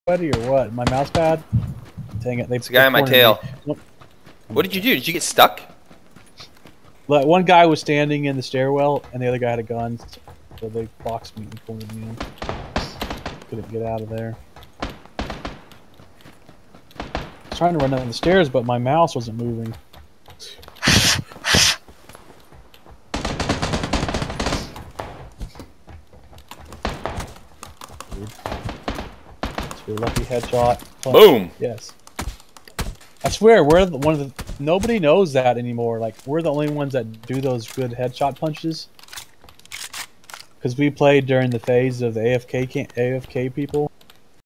sweaty or what? My mouse pad? Dang it! It's a guy on my tail. What did you do? Did you get stuck? One guy was standing in the stairwell, and the other guy had a gun, so they boxed me and cornered me in. Couldn't get out of there. I was trying to run down the stairs, but my mouse wasn't moving. It's your lucky headshot. Punch. Boom! Yes. I swear, we're one of the... Nobody knows that anymore. Like, we're the only ones that do those good headshot punches. Because we played during the phase of the AFK people.